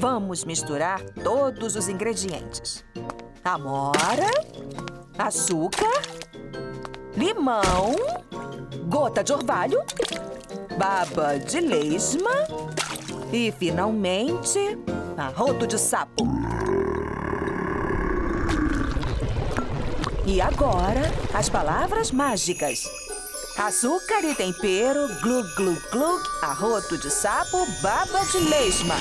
Vamos misturar todos os ingredientes. Amora, açúcar, limão, gota de orvalho, baba de lesma e, finalmente, arroto de sapo. E agora, as palavras mágicas. Açúcar e tempero, glug, glug, glug, arroto de sapo, baba de lesma.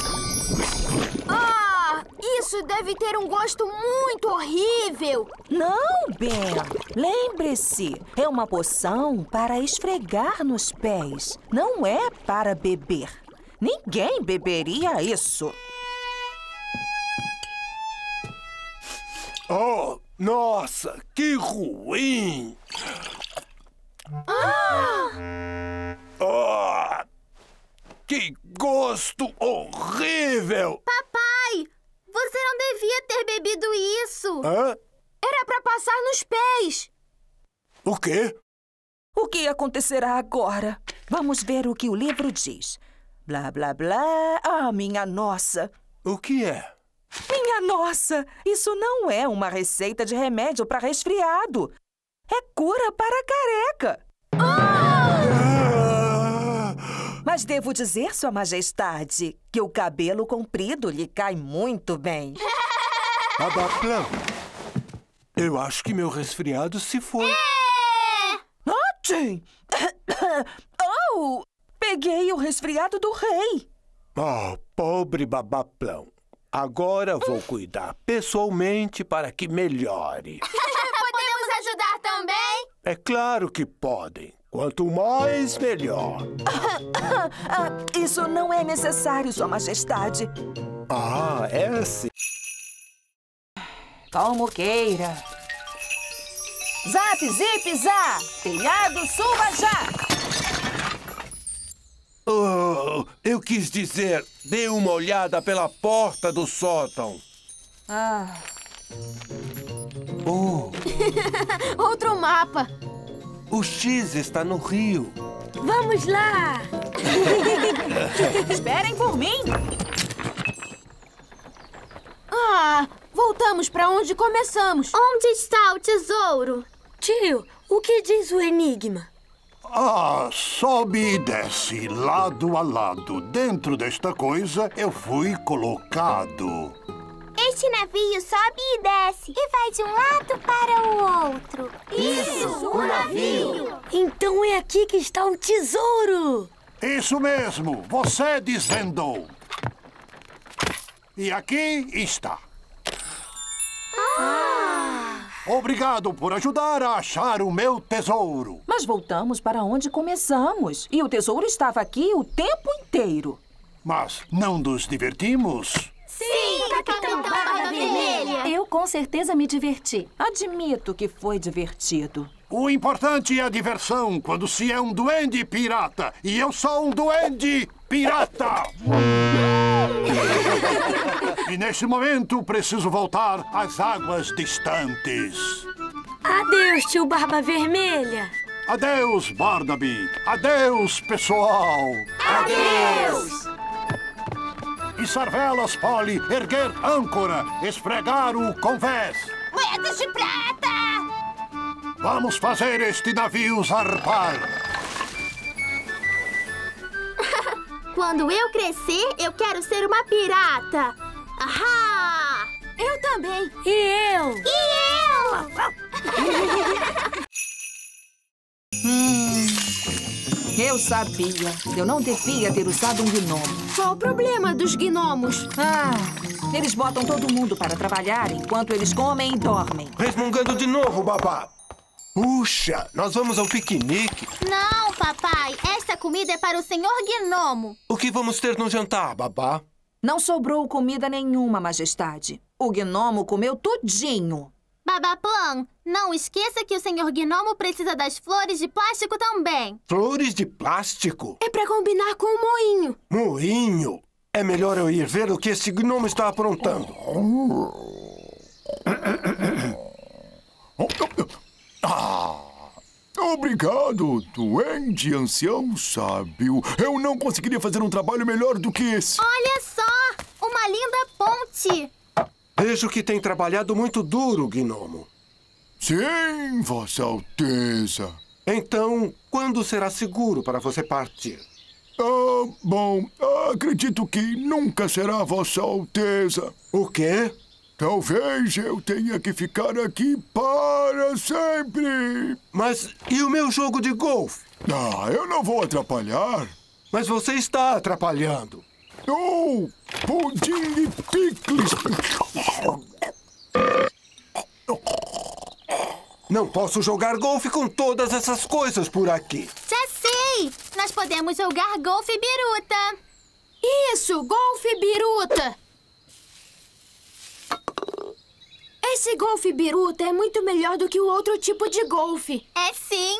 Ah, isso deve ter um gosto muito horrível. Não, Ben. Lembre-se, é uma poção para esfregar nos pés. Não é para beber. Ninguém beberia isso. Oh, nossa, que ruim! Oh, que gosto horrível! Papai, você não devia ter bebido isso. Hã? Era para passar nos pés. O quê? O que acontecerá agora? Vamos ver o que o livro diz. Blá, blá, blá. Ah, minha nossa! O que é? Minha nossa! Isso não é uma receita de remédio para resfriado. É cura para careca. Mas devo dizer, Sua Majestade, que o cabelo comprido lhe cai muito bem. Babaplão, eu acho que meu resfriado se foi. Tim! Oh! Peguei o resfriado do rei. Oh, pobre Babaplão. Agora vou cuidar pessoalmente para que melhore. Podemos ajudar também? É claro que podem. Quanto mais, melhor. Isso não é necessário, Sua Majestade. Ah, é sim. Como queira. Zap, zip, zá! Telhado, suba já! Oh, eu quis dizer, dê uma olhada pela porta do sótão. Oh, Outro mapa. o X está no rio. Vamos lá. Esperem por mim! Voltamos para onde começamos. Onde está o tesouro? Tio, o que diz o enigma? Ah, sobe e desce, lado a lado. Dentro desta coisa eu fui colocado. Este navio sobe e desce e vai de um lado para o outro. Isso, o navio. Então é aqui que está o tesouro! Isso mesmo, você desvendou. E aqui está. Obrigado por ajudar a achar o meu tesouro. Mas voltamos para onde começamos. E o tesouro estava aqui o tempo inteiro. Mas não nos divertimos? Sim, Capitão Barba Vermelha. Eu com certeza me diverti. Admito que foi divertido. O importante é a diversão quando se é um duende pirata. E eu sou um duende pirata. E neste momento preciso voltar às águas distantes. Adeus, tio Barba Vermelha. Adeus, Barnaby. Adeus, pessoal. Adeus. E Sarvelas, Polly, erguer âncora, esfregar o convés. Moedas de prata. Vamos fazer este navio zarpar. Quando eu crescer, eu quero ser uma pirata. Ahá! Eu também. E eu? Eu sabia. Eu não devia ter usado um gnomo. Qual o problema dos gnomos? Eles botam todo mundo para trabalhar enquanto eles comem e dormem. Resmungando de novo, babá. Puxa, nós vamos ao piquenique. Não, papai. Esta comida é para o senhor Gnomo. O que vamos ter no jantar, babá? Não sobrou comida nenhuma, Majestade. O gnomo comeu tudinho. Babaplan, não esqueça que o senhor Gnomo precisa das flores de plástico também. Flores de plástico? É para combinar com o moinho. Moinho? É melhor eu ir ver o que esse gnomo está aprontando. Obrigado, duende ancião sábio. Eu não conseguiria fazer um trabalho melhor do que esse. Olha só! Uma divertir. Vejo que tem trabalhado muito duro, Gnomo. Sim, Vossa Alteza. Então, quando será seguro para você partir? Bom, acredito que nunca será, Vossa Alteza. O quê? Talvez eu tenha que ficar aqui para sempre. Mas e o meu jogo de golfe? Eu não vou atrapalhar. Mas você está atrapalhando. Oh, pudim e picles. Não posso jogar golfe com todas essas coisas por aqui. Já sei! Nós podemos jogar golfe biruta. Isso, golfe biruta. Esse golfe biruta é muito melhor do que o outro tipo de golfe. É sim!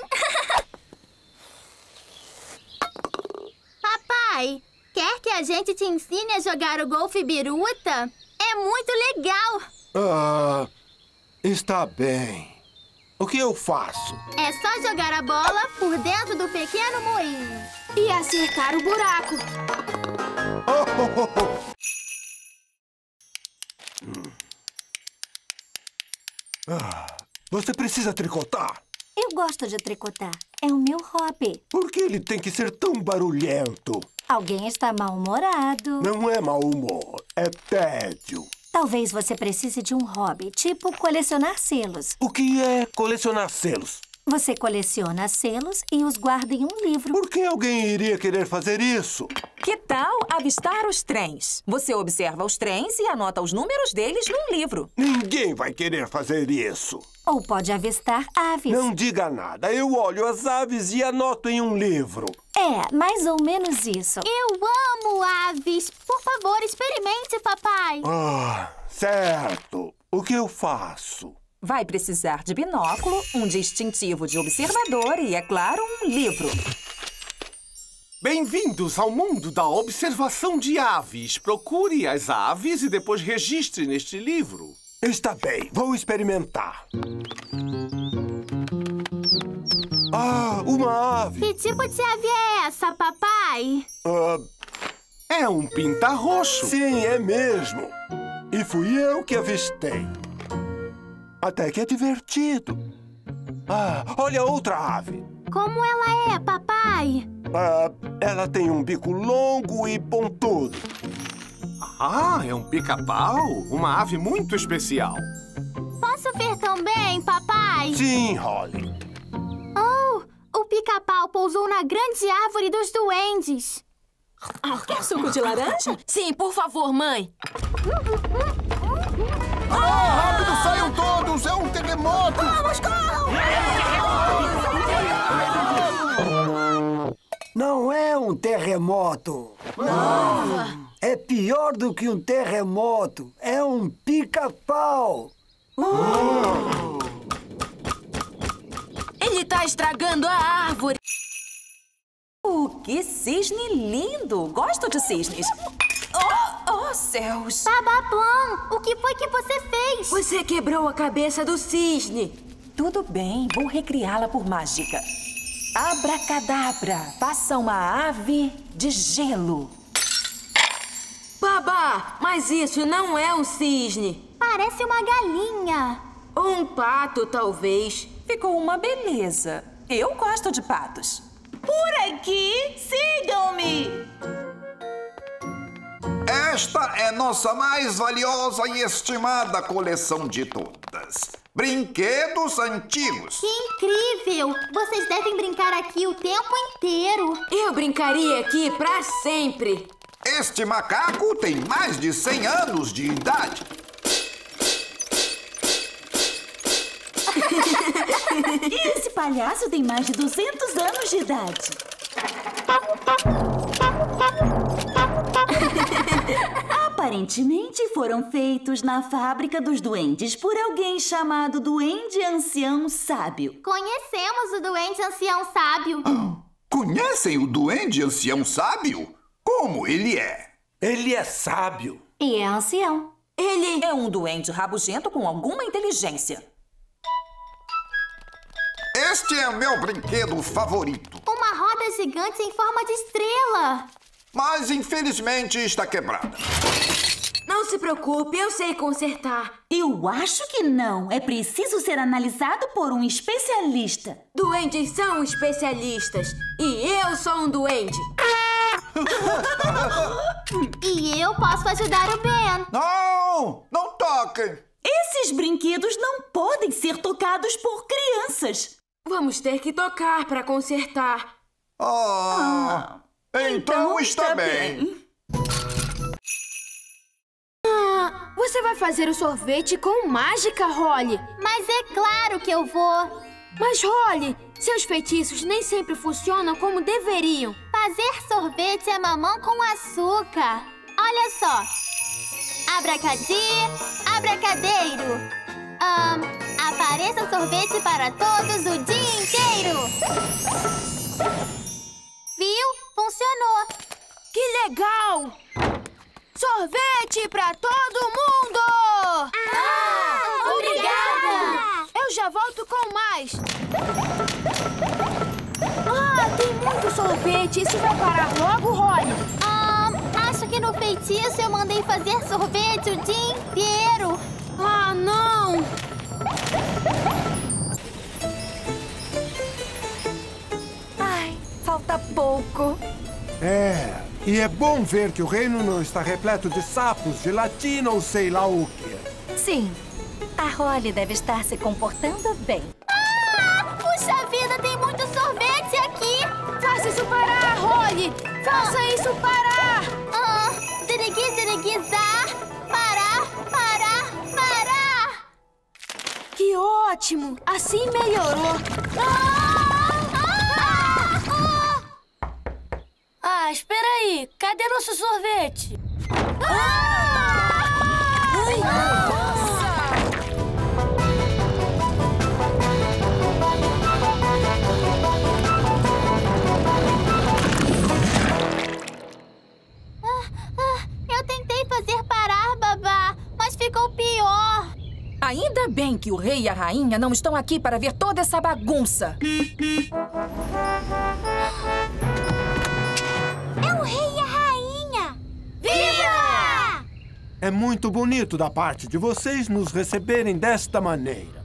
Papai, quer que a gente te ensine a jogar o golfe biruta? É muito legal! Está bem. O que eu faço? É só jogar a bola por dentro do pequeno moinho. E acertar o buraco. Você precisa tricotar? Eu gosto de tricotar. É o meu hobby. Por que ele tem que ser tão barulhento? Alguém está mal-humorado. Não é mau humor, é tédio. Talvez você precise de um hobby, tipo colecionar selos. O que é colecionar selos? Você coleciona selos e os guarda em um livro. Por que alguém iria querer fazer isso? Que tal avistar os trens? Você observa os trens e anota os números deles num livro. Ninguém vai querer fazer isso. Ou pode avistar aves. Não diga nada. Eu olho as aves e anoto em um livro. É, mais ou menos isso. Eu amo aves. Por favor, experimente, papai. Certo. O que eu faço? Vai precisar de binóculo, um distintivo de observador e, é claro, um livro. Bem-vindos ao mundo da observação de aves. Procure as aves e depois registre neste livro. Está bem, vou experimentar. Uma ave. Que tipo de ave é essa, papai? É um pinta-roxo. Sim, é mesmo. E fui eu que avistei. Até que é divertido. Olha outra ave. Como ela é, papai? Ela tem um bico longo e pontudo. É um pica-pau? Uma ave muito especial. Posso ver também, papai? Sim, Holly. O pica-pau pousou na grande árvore dos duendes. Quer suco de laranja? Sim, por favor, mãe. Rápido, saiam todos! É um terremoto! Vamos, corram! Não é um terremoto. Não. É pior do que um terremoto. É um pica-pau. Ele tá estragando a árvore. Que cisne lindo! Gosto de cisnes. Oh, céus! Babaplan, o que foi que você fez? Você quebrou a cabeça do cisne. Tudo bem, vou recriá-la por mágica. Abracadabra, faça uma ave de gelo. Babá, mas isso não é um cisne. Parece uma galinha. Ou um pato, talvez. Ficou uma beleza. Eu gosto de patos. Por aqui, sigam-me! Esta é nossa mais valiosa e estimada coleção de todas. Brinquedos antigos. Que incrível! Vocês devem brincar aqui o tempo inteiro. Eu brincaria aqui pra sempre. Este macaco tem mais de 100 anos de idade. E esse palhaço tem mais de 200 anos de idade. Aparentemente foram feitos na fábrica dos duendes por alguém chamado Duende Ancião Sábio. Conhecemos o Duende Ancião Sábio. Conhecem o Duende Ancião Sábio? Como ele é? Ele é sábio. E é ancião. Ele é um duende rabugento com alguma inteligência. Este é meu brinquedo favorito. Uma roda gigante em forma de estrela. Mas, infelizmente, está quebrada. Não se preocupe, eu sei consertar. Eu acho que não. É preciso ser analisado por um especialista. Duendes são especialistas. E eu sou um duende. E eu posso ajudar o Ben. Não! Não toquem! Esses brinquedos não podem ser tocados por crianças. Vamos ter que tocar para consertar. Então está bem. Você vai fazer o sorvete com mágica, Holly? Mas é claro que eu vou. Mas, Holly, seus feitiços nem sempre funcionam como deveriam. Fazer sorvete é mamão com açúcar. Olha só. Abracadi, abracadeiro. Apareça sorvete para todos o dia inteiro. Viu? Funcionou. Que legal! Sorvete pra todo mundo! Obrigada! Eu já volto com mais. Tem muito sorvete. Isso vai parar logo, Holly? Acho que no feitiço eu mandei fazer sorvete o dia inteiro. Não! Falta pouco. E é bom ver que o reino não está repleto de sapos, gelatina ou sei lá o quê. Sim, a Holly deve estar se comportando bem. Puxa vida, tem muito sorvete aqui. Faça isso parar, Holly! Faça isso parar! Zirigui, ziriguizar. Parar, parar, parar. Que ótimo! Assim melhorou. Espera aí. Cadê nosso sorvete? Eu tentei fazer parar, babá, mas ficou pior. Ainda bem que o rei e a rainha não estão aqui para ver toda essa bagunça. É o rei e a rainha! Viva! É muito bonito da parte de vocês nos receberem desta maneira.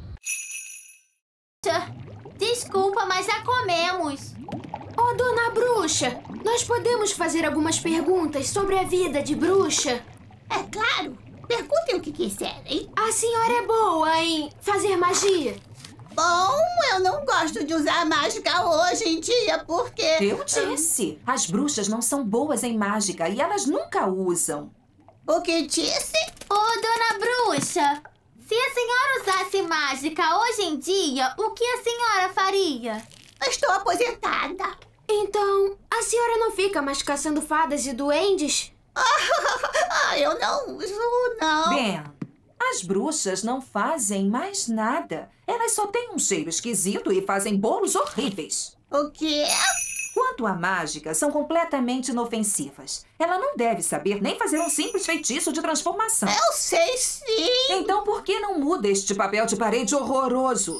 Desculpa, mas já comemos. Dona Bruxa, nós podemos fazer algumas perguntas sobre a vida de bruxa? É claro. Perguntem o que quiserem. A senhora é boa em fazer magia? Bom, eu não gosto de usar mágica hoje em dia, porque... Eu disse. As bruxas não são boas em mágica e elas nunca usam. O que disse? Dona Bruxa, se a senhora usasse mágica hoje em dia, o que a senhora faria? Estou aposentada. Então, a senhora não fica mais caçando fadas e duendes? Eu não uso, não. Ben, as bruxas não fazem mais nada. Elas só têm um cheiro esquisito e fazem bolos horríveis. O quê? Quanto à mágica, são completamente inofensivas. Ela não deve saber nem fazer um simples feitiço de transformação. Eu sei sim. Então por que não muda este papel de parede horroroso?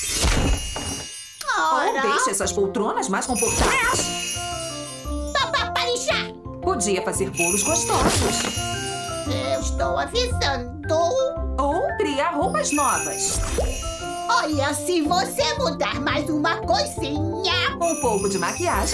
Ou deixe essas poltronas mais confortáveis. Babá, pare já! Podia fazer bolos gostosos. Eu estou avisando. Ou criar roupas novas. Olha, se você mudar mais uma coisinha... Um pouco de maquiagem.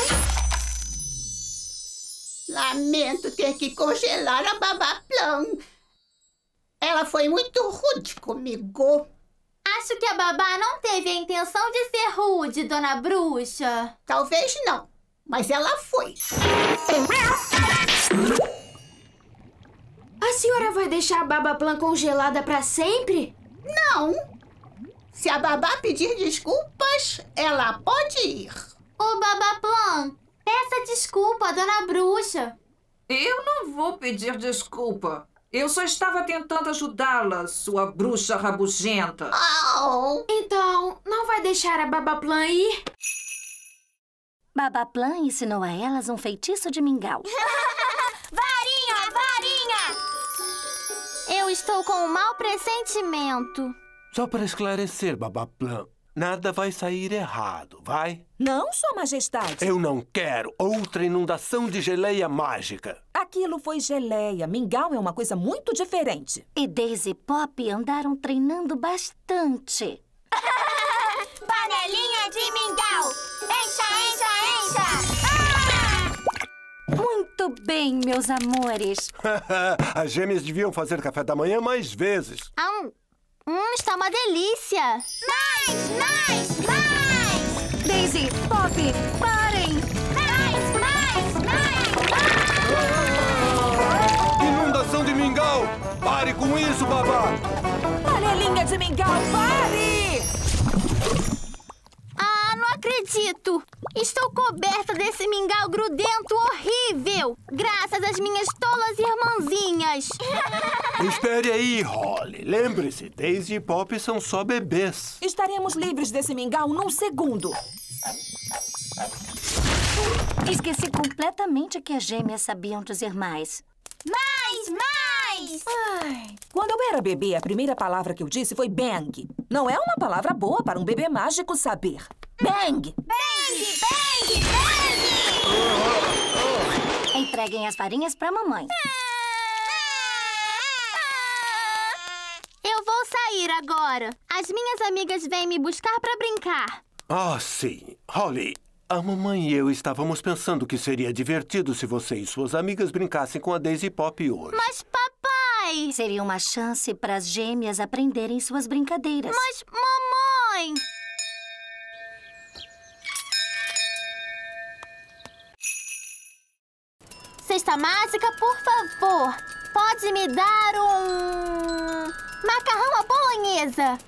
Lamento ter que congelar a Babá Plan. Ela foi muito rude comigo. Acho que a babá não teve a intenção de ser rude, Dona Bruxa. Talvez não, mas ela foi. A senhora vai deixar a Babá Plan congelada para sempre? Não. Se a babá pedir desculpas, ela pode ir. Ô, Babá Plan, peça desculpa, Dona Bruxa. Eu não vou pedir desculpa. Eu só estava tentando ajudá-la, sua bruxa rabugenta. Então, não vai deixar a Babá Plan ir? Babá Plan ensinou a elas um feitiço de mingau. Varinha, varinha! Eu estou com um mau pressentimento. Só para esclarecer, Babá Plan, Nada vai sair errado, vai? Não, Sua Majestade. Eu não quero outra inundação de geleia mágica. Aquilo foi geleia. Mingau é uma coisa muito diferente. E Daisy e Pop andaram treinando bastante. Panelinha de mingau! Encha, encha, encha! Muito bem, meus amores. As gêmeas deviam fazer café da manhã mais vezes. Está uma delícia! Mais! Daisy, Pop, parem! Mais! Inundação de mingau! Pare com isso, babá! Panelinha de mingau, pare! Não acredito! Estou coberta desse mingau grudento horrível! Graças às minhas tolas irmãzinhas! Espere aí, Holly. Lembre-se, Daisy e Pop são só bebês. Estaremos livres desse mingau num segundo. Esqueci completamente que as gêmeas sabiam dizer mais. Mais! Quando eu era bebê, a primeira palavra que eu disse foi bang. Não é uma palavra boa para um bebê mágico saber. Bang! Bang! Entreguem as varinhas pra mamãe. Eu vou sair agora. As minhas amigas vêm me buscar pra brincar. Sim. Holly, a mamãe e eu estávamos pensando que seria divertido se você e suas amigas brincassem com a Daisy e Pop hoje. Mas, papai... Seria uma chance para as gêmeas aprenderem suas brincadeiras. Mas, mamãe... Cesta mágica, por favor. Pode me dar um... macarrão à bolonhesa.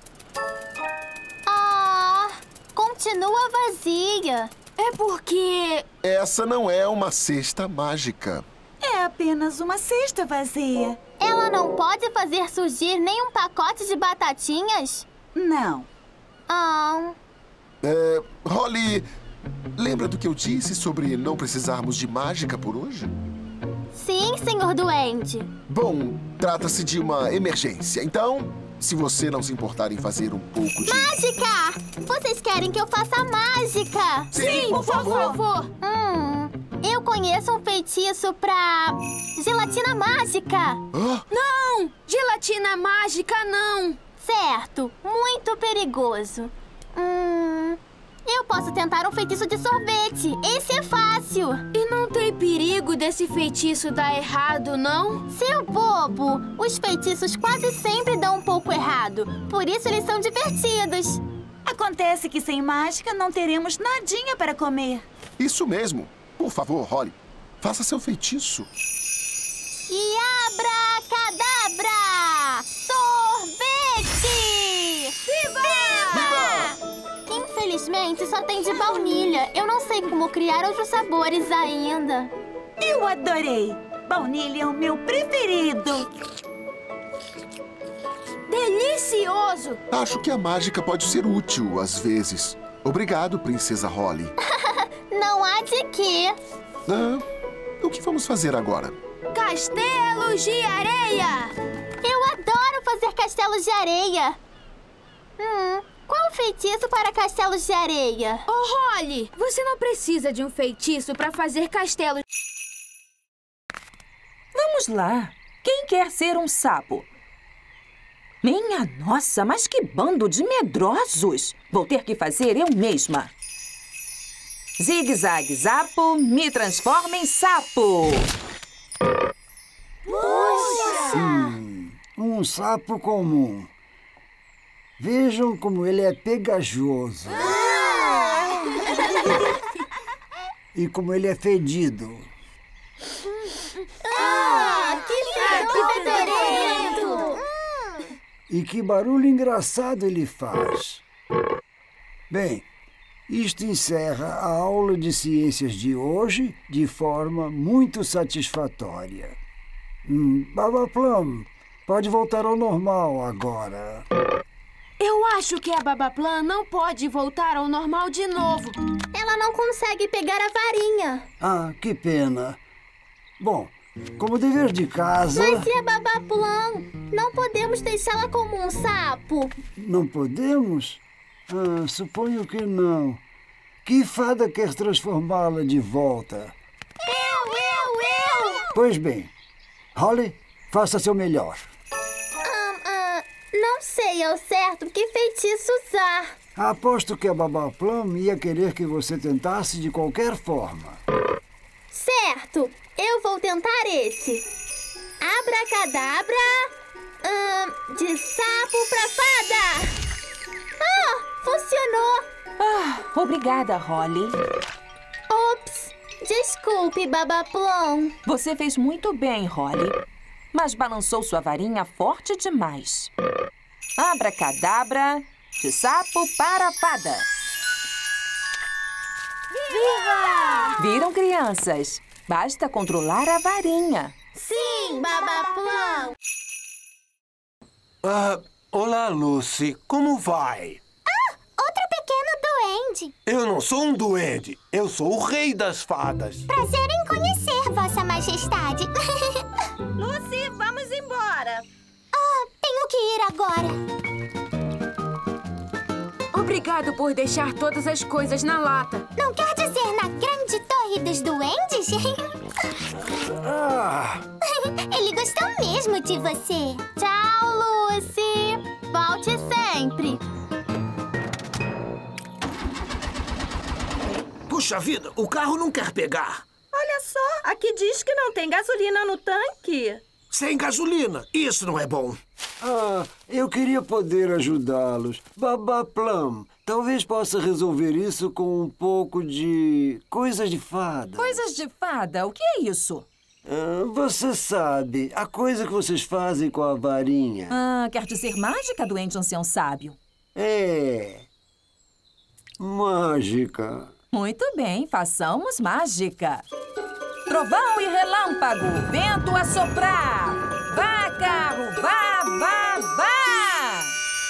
Continua vazia. É porque... Essa não é uma cesta mágica. É apenas uma cesta vazia. Ela não pode fazer surgir nem um pacote de batatinhas? Não. Holly, lembra do que eu disse sobre não precisarmos de mágica por hoje? Sim, senhor Duende. Bom, trata-se de uma emergência. Então, se você não se importar em fazer um pouco de... Mágica! Vocês querem que eu faça mágica? Sim, por favor. Eu conheço um feitiço pra... gelatina mágica. Não! Gelatina mágica, não! Certo. Muito perigoso. Eu posso tentar um feitiço de sorvete. Esse é fácil. E não tem perigo desse feitiço dar errado, não? Seu bobo! Os feitiços quase sempre dão um pouco errado. Por isso eles são divertidos. Acontece que sem mágica não teremos nadinha para comer. Isso mesmo. Por favor, Holly, faça seu feitiço. E abracadabra! Sorvete! Viva! Infelizmente, só tem de baunilha. Eu não sei como criar outros sabores ainda. Eu adorei! Baunilha é o meu preferido! Delicioso! Acho que a mágica pode ser útil às vezes. Obrigado, Princesa Holly. Não há de quê. O que vamos fazer agora? Castelos de areia! Eu adoro fazer castelos de areia. Qual o feitiço para castelos de areia? Holly, você não precisa de um feitiço para fazer castelos. Vamos lá. Quem quer ser um sapo? Minha nossa, mas que bando de medrosos! Vou ter que fazer eu mesma. Zigue-zague, zapo, me transforma em sapo! Puxa! Um sapo comum. Vejam como ele é pegajoso. E como ele é fedido. Que fedorento! E que barulho engraçado ele faz. Bem, isto encerra a aula de ciências de hoje de forma muito satisfatória. Baba Plum, pode voltar ao normal agora. Eu acho que a Babaplan não pode voltar ao normal de novo. Ela não consegue pegar a varinha. Que pena. Bom, como dever de casa... Mas e a Babaplan? Não podemos deixá-la como um sapo. Não podemos? Suponho que não. Que fada quer transformá-la de volta? Eu! Pois bem, Holly, faça seu melhor. Não sei ao certo que feitiço usar. Aposto que a Babá Plum ia querer que você tentasse de qualquer forma. Certo, eu vou tentar esse. Abracadabra, de sapo pra fada. Funcionou. Obrigada, Holly. Ops, desculpe, Babá Plum. Você fez muito bem, Holly, mas balançou sua varinha forte demais. Abracadabra, de sapo para a fada. Viva! Viram, crianças? Basta controlar a varinha. Sim, Babá Plum. Olá, Lucy. Como vai? Outro pequeno duende. Eu não sou um duende. Eu sou o rei das fadas. Prazer em conhecer, Vossa Majestade. Lucy, vamos embora. Tenho que ir agora. Obrigado por deixar todas as coisas na lata. Não quer dizer na grande torre dos duendes? Ele gostou mesmo de você. Tchau, Lucy. Volte sempre. Puxa vida, o carro não quer pegar. Olha só, aqui diz que não tem gasolina no tanque. Sem gasolina, isso não é bom. Eu queria poder ajudá-los. Babá Plum, talvez possa resolver isso com um pouco de coisas de fada. Coisas de fada? O que é isso? Você sabe, a coisa que vocês fazem com a varinha. Quer dizer mágica, doente ancião sábio? É. Mágica. Muito bem, façamos mágica. Trovão e relâmpago, vento a soprar. Vá, carro, vá, vá, vá!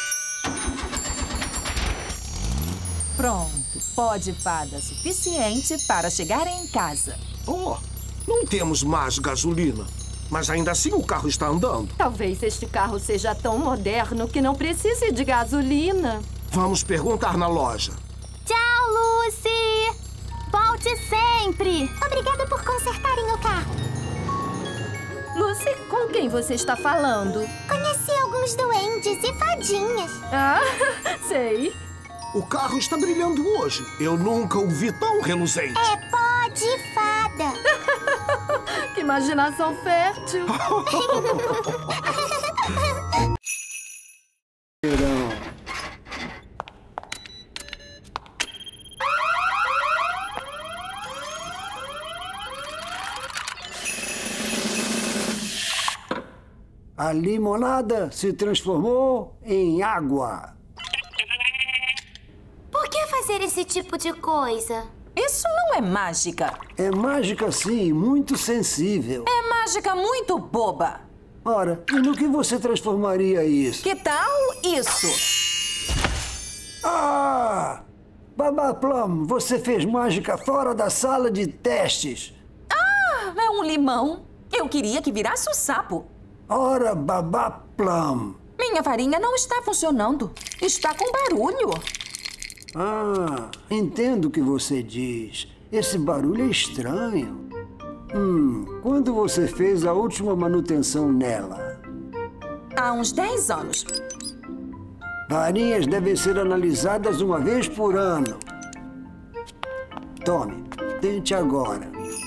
Pronto, pó de fada suficiente para chegar em casa. Não temos mais gasolina, mas ainda assim o carro está andando. Talvez este carro seja tão moderno que não precise de gasolina. Vamos perguntar na loja. Tchau, Lucy. Volte sempre. Obrigada por consertarem o carro. Lucy, com quem você está falando? Conheci alguns duendes e fadinhas. Sei. O carro está brilhando hoje. Eu nunca o vi tão reluzente. É pó de fada. Que imaginação fértil. A limonada se transformou em água. Por que fazer esse tipo de coisa? Isso não é mágica. É mágica, sim, muito sensível. É mágica muito boba. Ora, e no que você transformaria isso? Que tal isso? Babá Plum, você fez mágica fora da sala de testes. É um limão. Eu queria que virasse um sapo. Ora, Babá Plum. Minha varinha não está funcionando. Está com barulho. Entendo o que você diz. Esse barulho é estranho. Quando você fez a última manutenção nela? Há uns 10 anos. Varinhas devem ser analisadas uma vez por ano. Tome, tente agora.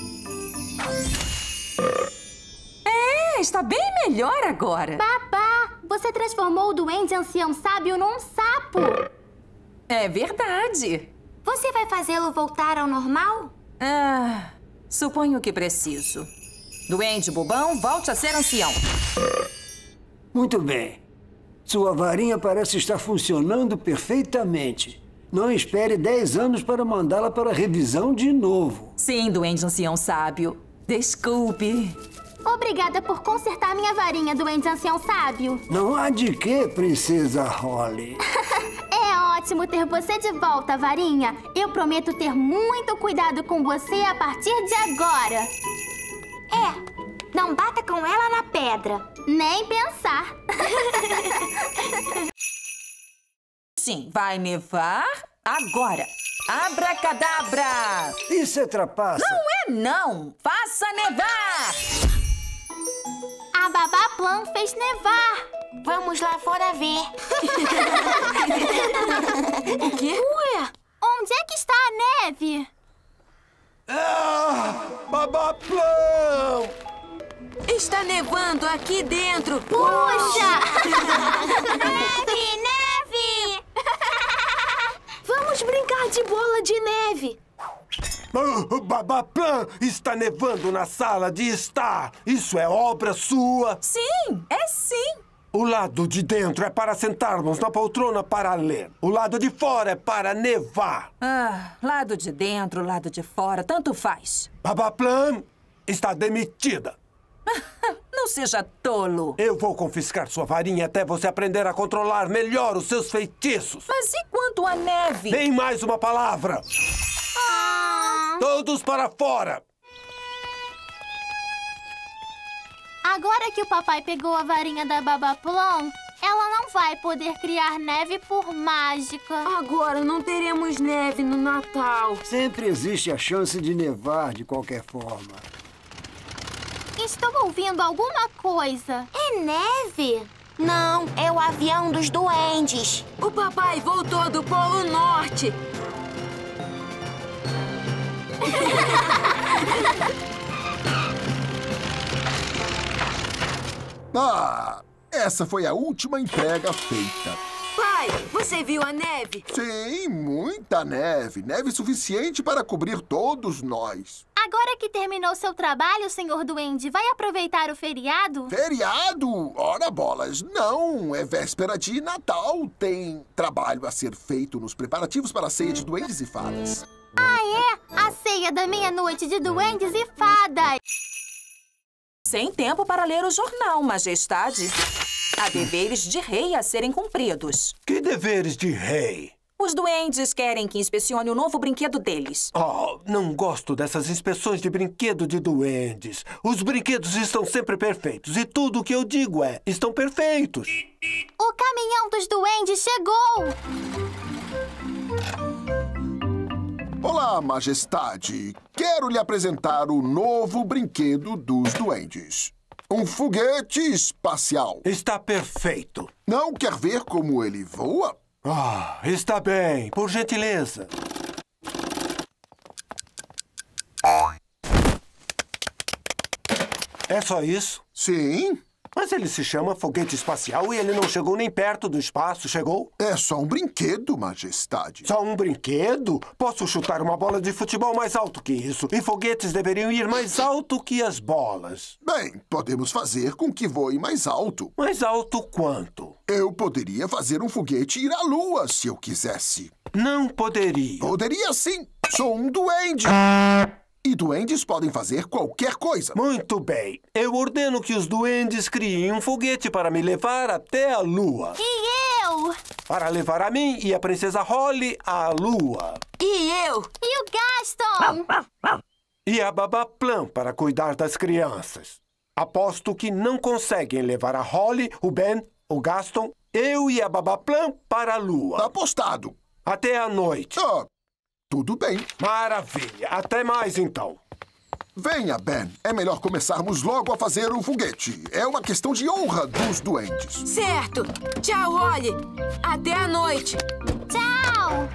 Está bem melhor agora. Babá, você transformou o duende ancião sábio num sapo. É verdade. Você vai fazê-lo voltar ao normal? Suponho que preciso. Duende bobão, volte a ser ancião. Muito bem. Sua varinha parece estar funcionando perfeitamente. Não espere 10 anos para mandá-la para revisão de novo. Sim, duende ancião sábio. Desculpe. Obrigada por consertar minha varinha, duende ancião sábio. Não há de quê, princesa Holly. É ótimo ter você de volta, varinha. Eu prometo ter muito cuidado com você a partir de agora. Não bata com ela na pedra. Nem pensar. sim. Vai nevar agora. Abracadabra! Isso é trapaça. Não é, não. Faça nevar! A Babá Plum fez nevar. Vamos lá fora ver. O quê? Ué, onde é que está a neve? Babá Plum! Está nevando aqui dentro. Puxa! Neve, neve! Vamos brincar de bola de neve. Babá Plum, está nevando na sala de estar. Isso é obra sua? Sim, é sim. O lado de dentro é para sentarmos na poltrona para ler. O lado de fora é para nevar. Lado de dentro, lado de fora, tanto faz. Babá Plum está demitida. Não seja tolo. Eu vou confiscar sua varinha até você aprender a controlar melhor os seus feitiços. Mas e quanto à neve? Nem mais uma palavra. Todos para fora. Agora que o papai pegou a varinha da Babá Plum, ela não vai poder criar neve por mágica. Agora não teremos neve no Natal. Sempre existe a chance de nevar de qualquer forma. Estou ouvindo alguma coisa. É neve? Não, é o avião dos duendes. O papai voltou do Polo Norte. Essa foi a última entrega feita. Pai, você viu a neve? Sim, muita neve. Neve suficiente para cobrir todos nós. Agora que terminou seu trabalho, senhor Duende, vai aproveitar o feriado? Feriado? Ora bolas, não. É véspera de Natal. Tem trabalho a ser feito nos preparativos para a ceia de duendes e fadas. Ah, é? A ceia da meia-noite de duendes e fadas. Sem tempo para ler o jornal, Majestade. Há deveres de rei a serem cumpridos. Que deveres de rei? Os duendes querem que inspecione o novo brinquedo deles. Não gosto dessas inspeções de brinquedo de duendes. Os brinquedos estão sempre perfeitos e tudo o que eu digo estão perfeitos. O caminhão dos duendes chegou! Olá, Majestade. Quero lhe apresentar o novo brinquedo dos duendes. Um foguete espacial. Está perfeito. Não quer ver como ele voa? Está bem. Por gentileza. É só isso? Sim. Mas ele se chama foguete espacial e ele não chegou nem perto do espaço, chegou? É só um brinquedo, Majestade. Só um brinquedo? Posso chutar uma bola de futebol mais alto que isso. E foguetes deveriam ir mais alto que as bolas. Bem, podemos fazer com que voe mais alto. Mais alto quanto? Eu poderia fazer um foguete ir à lua, se eu quisesse. Não poderia. Poderia sim. Sou um duende. E duendes podem fazer qualquer coisa. Muito bem. Eu ordeno que os duendes criem um foguete para me levar até a lua. E eu? Para levar a mim e a princesa Holly à lua. E eu? E o Gaston? E a Babá Plum para cuidar das crianças. Aposto que não conseguem levar a Holly, o Ben, o Gaston, eu e a Babá Plum para a lua. Apostado. Até a noite. Tudo bem. Maravilha. Até mais, então. Venha, Ben. É melhor começarmos logo a fazer o foguete. É uma questão de honra dos duendes. Certo. Tchau, Holly. Até a noite. Tchau.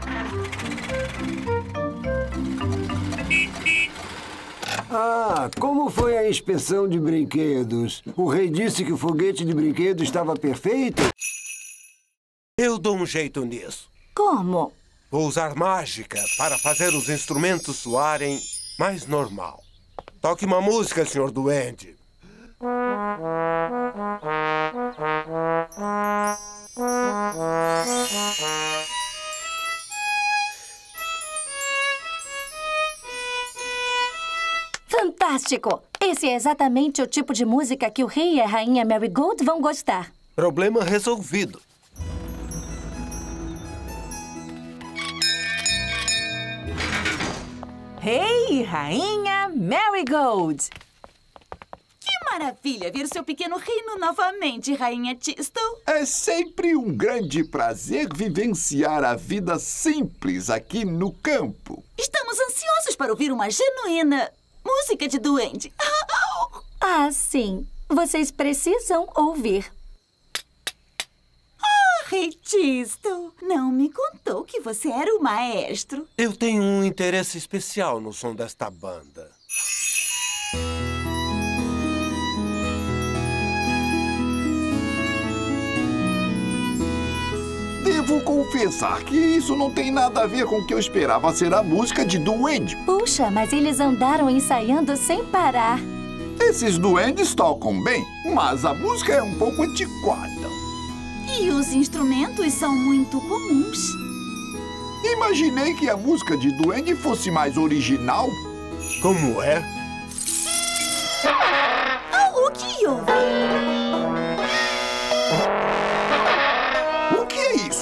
Como foi a inspeção de brinquedos? O rei disse que o foguete de brinquedo estava perfeito? Eu dou um jeito nisso. Como? Vou usar mágica para fazer os instrumentos soarem mais normal. Toque uma música, Sr. Duende. Fantástico! Esse é exatamente o tipo de música que o rei e a rainha Marigold vão gostar. Problema resolvido. Rei e Rainha Marigold. Que maravilha ver seu pequeno reino novamente, Rainha Tistle. É sempre um grande prazer vivenciar a vida simples aqui no campo. Estamos ansiosos para ouvir uma genuína música de duende. Ah, sim. Vocês precisam ouvir. Rei Tistle, não me contou que você era o maestro. Eu tenho um interesse especial no som desta banda. Devo confessar que isso não tem nada a ver com o que eu esperava ser a música de duende. Puxa, mas eles andaram ensaiando sem parar. Esses duendes tocam bem, mas a música é um pouco antiquada. E os instrumentos são muito comuns. Imaginei que a música de duende fosse mais original. Como é? O que houve? O que é isso?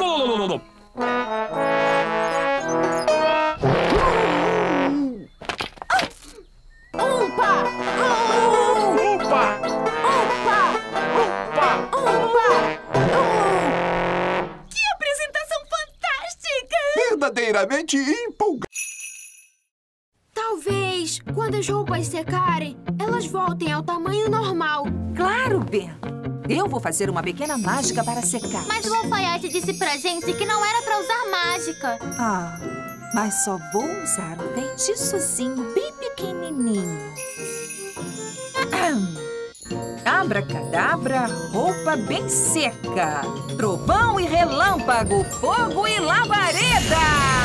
Verdadeiramente empolgante. Talvez, quando as roupas secarem, elas voltem ao tamanho normal. Claro, Ben. Eu vou fazer uma pequena mágica para secar. Mas o alfaiate disse pra gente que não era pra usar mágica. Ah, mas só vou usar um feitiçozinho bem pequenininho. Abracadabra, roupa bem seca. Trovão e relâmpago, fogo e labareda!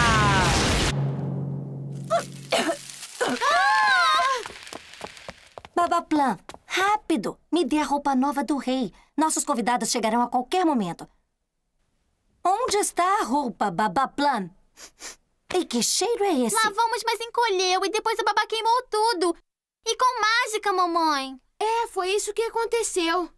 Babaplan, rápido! Me dê a roupa nova do rei. Nossos convidados chegarão a qualquer momento. Onde está a roupa, Babaplan? E que cheiro é esse? Lavamos, mas encolheu e depois a babá queimou tudo. E com mágica, mamãe. É, foi isso que aconteceu.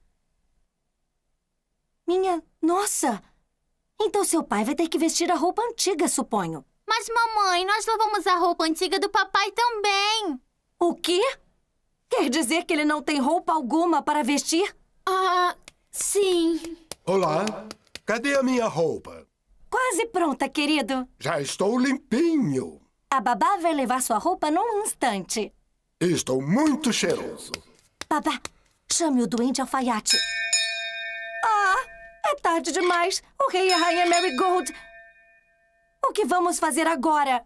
Nossa! Então seu pai vai ter que vestir a roupa antiga, suponho. Mas, mamãe, nós lavamos a roupa antiga do papai também. O quê? Quer dizer que ele não tem roupa alguma para vestir? Ah, sim. Olá, cadê a minha roupa? Quase pronta, querido. Já estou limpinho. A babá vai levar sua roupa num instante. Estou muito cheiroso. Babá, chame o duende alfaiate. Ah, é tarde demais. O rei e a rainha Marigold. O que vamos fazer agora?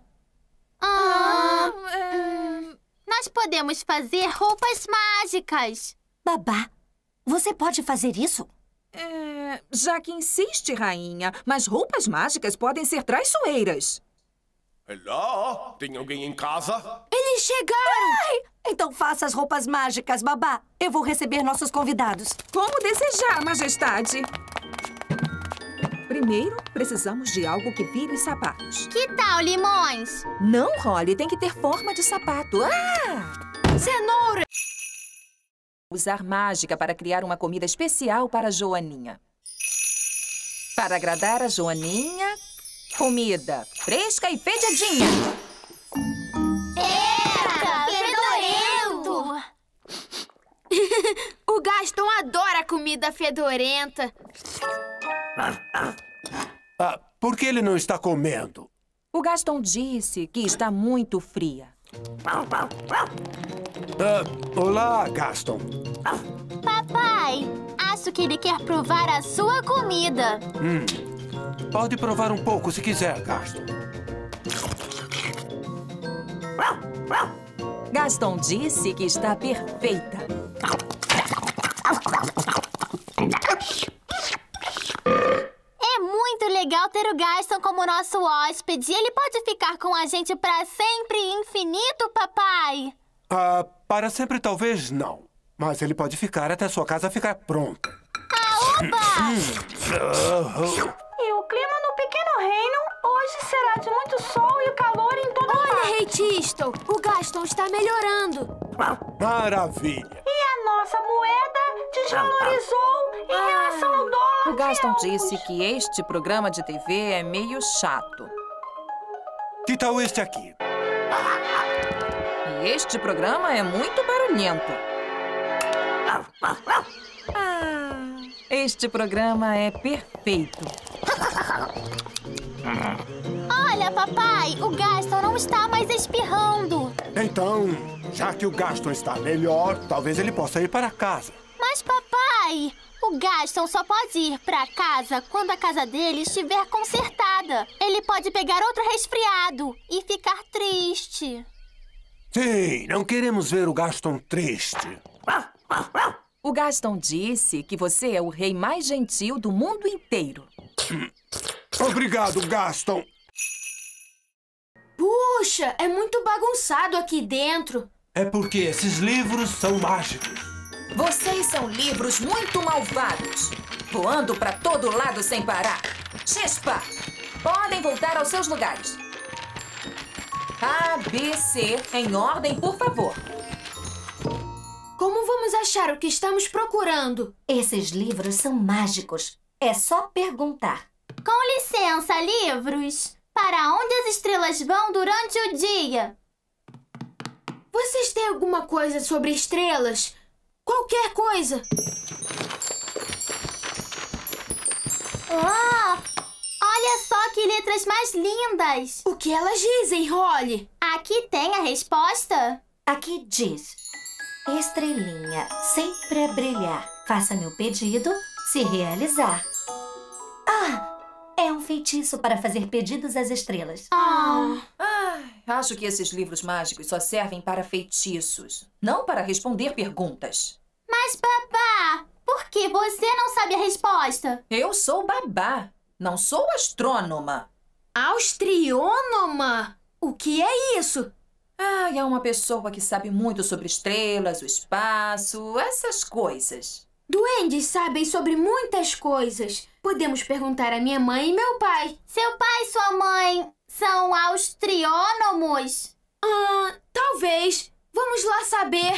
Nós podemos fazer roupas mágicas. Babá, você pode fazer isso? Já que insiste, rainha, mas roupas mágicas podem ser traiçoeiras. Olá, tem alguém em casa? Eles chegaram! Ai, então faça as roupas mágicas, babá. Eu vou receber nossos convidados. Como desejar, majestade. Primeiro, precisamos de algo que vire os sapatos. Que tal limões? Não, Holly, tem que ter forma de sapato. Cenoura! Usar mágica para criar uma comida especial para a Joaninha. Para agradar a Joaninha, comida fresca e fedidinha. Eca, fedorento! O Gaston adora comida fedorenta. Por que ele não está comendo? O Gaston disse que está muito fria. Olá, Gaston. Papai, acho que ele quer provar a sua comida. Pode provar um pouco se quiser, Gaston. Gaston disse que está perfeita. É muito legal ter o Gaston como nosso hóspede. Ele pode ficar com a gente para sempre e infinito, papai? Para sempre talvez não. Mas ele pode ficar até sua casa ficar pronta. Oba! E o clima no pequeno reino hoje será de muito sol e calor em toda parte. Olha, Rei Tistle, o Gaston está melhorando. Maravilha! E a nossa moeda desvalorizou em relação ao dólar. O Gaston disse que este programa de TV é meio chato. Que tal este aqui? E este programa é muito barulhento. Este programa é perfeito. Olha, papai, o Gaston não está mais espirrando. Então, já que o Gaston está melhor, talvez ele possa ir para casa. Mas, papai, o Gaston só pode ir para casa quando a casa dele estiver consertada. Ele pode pegar outro resfriado e ficar triste. Sim, não queremos ver o Gaston triste. O Gaston disse que você é o rei mais gentil do mundo inteiro. Obrigado, Gaston. Puxa, é muito bagunçado aqui dentro. É porque esses livros são mágicos. Vocês são livros muito malvados, voando para todo lado sem parar. Chispa! Podem voltar aos seus lugares. A, B, C, em ordem, por favor. Como vamos achar o que estamos procurando? Esses livros são mágicos. É só perguntar. Com licença, livros. Para onde as estrelas vão durante o dia? Vocês têm alguma coisa sobre estrelas? Qualquer coisa. Olha só que letras mais lindas. O que elas dizem, Holly? Aqui tem a resposta. Aqui diz: estrelinha, sempre a brilhar. Faça meu pedido se realizar. É um feitiço para fazer pedidos às estrelas. Acho que esses livros mágicos só servem para feitiços, não para responder perguntas. Mas, babá, por que você não sabe a resposta? Eu sou babá, não sou astrônoma. Austriônoma? O que é isso? É uma pessoa que sabe muito sobre estrelas, o espaço, essas coisas. Duendes sabem sobre muitas coisas. Podemos perguntar à minha mãe e meu pai. Seu pai e sua mãe são austriônomos? Talvez. Vamos lá saber.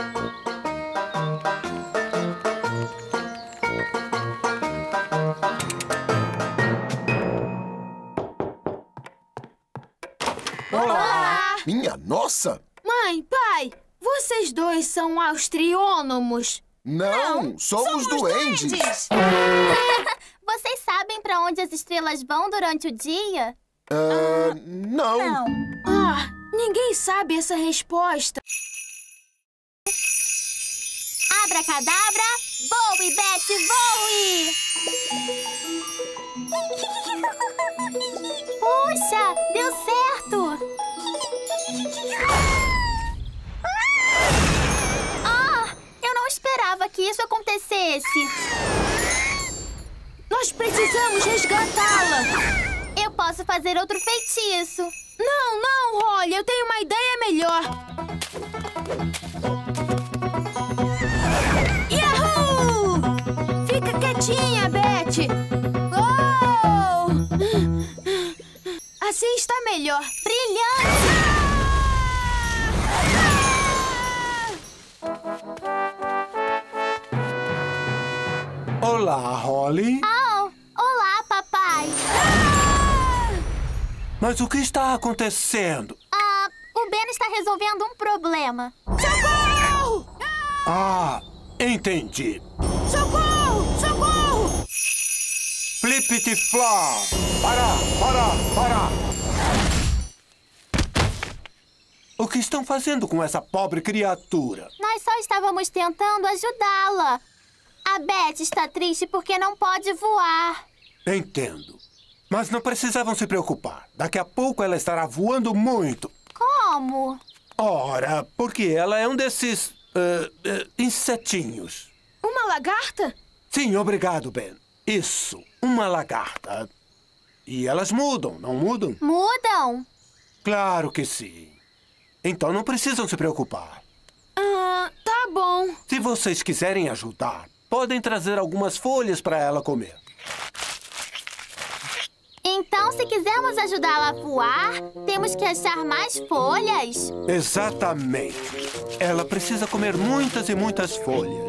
Olá! Minha nossa! Mãe, pai, vocês dois são austriônomos? Não, somos duendes. Vocês sabem para onde as estrelas vão durante o dia? Não. Ninguém sabe essa resposta. Abracadabra, voe, Betsy, voe! Puxa, deu certo! Eu não esperava que isso acontecesse. Nós precisamos resgatá-la. Eu posso fazer outro feitiço. Não, Holly, eu tenho uma ideia melhor. Yahoo! Fica quietinha, Betty. Assim está melhor. Brilhante! Olá, Holly. Olá, papai. Mas o que está acontecendo? O Ben está resolvendo um problema. Socorro! Entendi. Socorro! Socorro! Flip-te-flop! Para! O que estão fazendo com essa pobre criatura? Nós só estávamos tentando ajudá-la. A Beth está triste porque não pode voar. Entendo. Mas não precisavam se preocupar. Daqui a pouco ela estará voando muito. Como? Ora, porque ela é um desses... insetinhos. Uma lagarta? Sim, obrigado, Ben. Isso, uma lagarta. E elas mudam, não mudam? Mudam? Claro que sim. Então não precisam se preocupar. Tá bom. Se vocês quiserem ajudar, podem trazer algumas folhas para ela comer. Então, se quisermos ajudá-la a voar, temos que achar mais folhas? Exatamente. Ela precisa comer muitas e muitas folhas.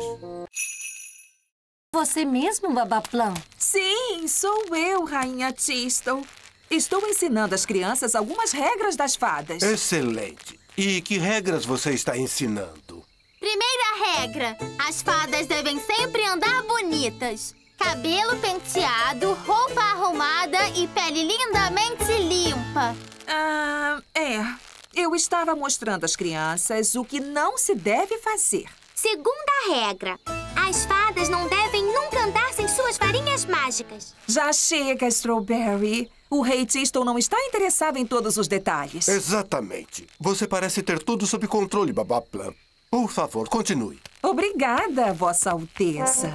Você mesmo, Babaplan? Sim, sou eu, Rainha Tistle. Estou ensinando às crianças algumas regras das fadas. Excelente. E que regras você está ensinando? Primeira regra: as fadas devem sempre andar bonitas. Cabelo penteado, roupa arrumada e pele lindamente limpa. Eu estava mostrando às crianças o que não se deve fazer. Segunda regra: as fadas não devem nunca andar sem suas varinhas mágicas. Já chega, Strawberry. O Rei Tistle não está interessado em todos os detalhes. Exatamente. Você parece ter tudo sob controle, Babá Plum. Por favor, continue. Obrigada, Vossa Alteza.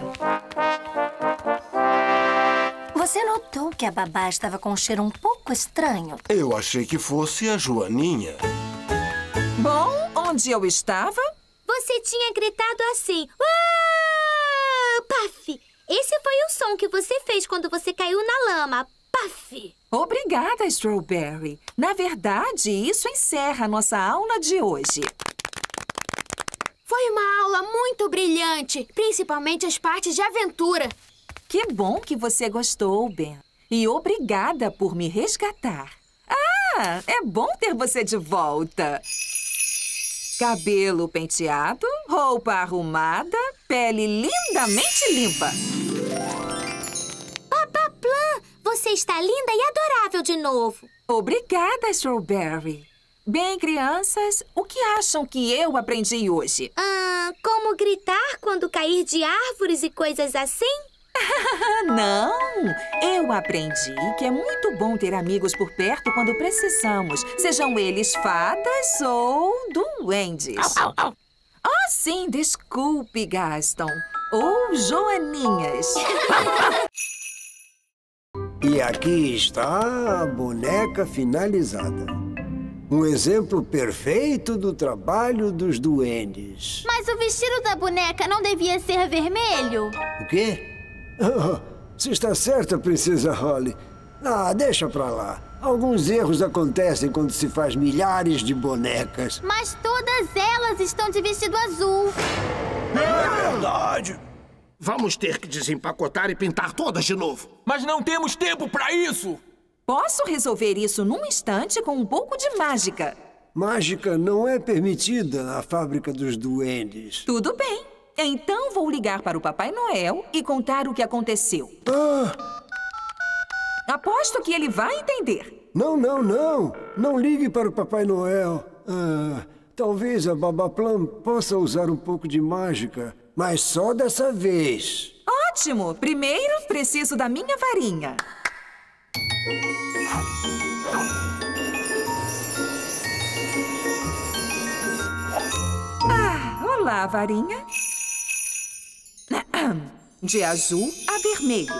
Você notou que a babá estava com um cheiro um pouco estranho? Eu achei que fosse a Joaninha. Bom, onde eu estava? Você tinha gritado assim. Paf! Esse foi o som que você fez quando você caiu na lama. Paf! Obrigada, Strawberry. Na verdade, isso encerra a nossa aula de hoje. Foi uma aula muito brilhante, principalmente as partes de aventura. Que bom que você gostou, Ben. E obrigada por me resgatar. Ah, é bom ter você de volta. Cabelo penteado, roupa arrumada, pele lindamente limpa. Babá Plum, você está linda e adorável de novo. Obrigada, Strawberry. Bem, crianças, o que acham que eu aprendi hoje? Como gritar quando cair de árvores e coisas assim? Não! Eu aprendi que é muito bom ter amigos por perto quando precisamos, sejam eles fadas ou duendes. Sim, desculpe, Gaston. Ou Joaninhas. E aqui está a boneca finalizada. Um exemplo perfeito do trabalho dos duendes. Mas o vestido da boneca não devia ser vermelho? O quê? Você está certa, Princesa Holly. Deixa pra lá. Alguns erros acontecem quando se faz milhares de bonecas. Mas todas elas estão de vestido azul. É verdade. Vamos ter que desempacotar e pintar todas de novo. Mas não temos tempo pra isso. Posso resolver isso num instante com um pouco de mágica. Mágica não é permitida na fábrica dos duendes. Tudo bem. Então vou ligar para o Papai Noel e contar o que aconteceu. Aposto que ele vai entender. Não. Não ligue para o Papai Noel. Talvez a Babá Plum possa usar um pouco de mágica, mas só dessa vez. Ótimo! Primeiro, preciso da minha varinha. Olá, varinha. De azul a vermelho.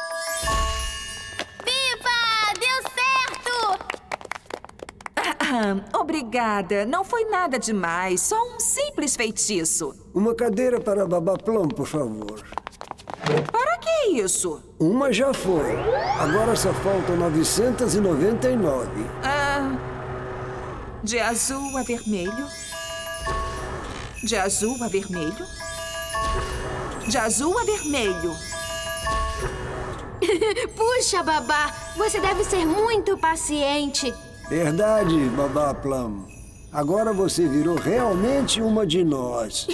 Viva! Deu certo! Obrigada. Não foi nada demais. Só um simples feitiço. Uma cadeira para a Babá Plum, por favor. Para que isso? Uma já foi. Agora só faltam 999. De azul a vermelho. De azul a vermelho. De azul a vermelho. Puxa, babá, você deve ser muito paciente. Verdade, Babá Plum. Agora você virou realmente uma de nós.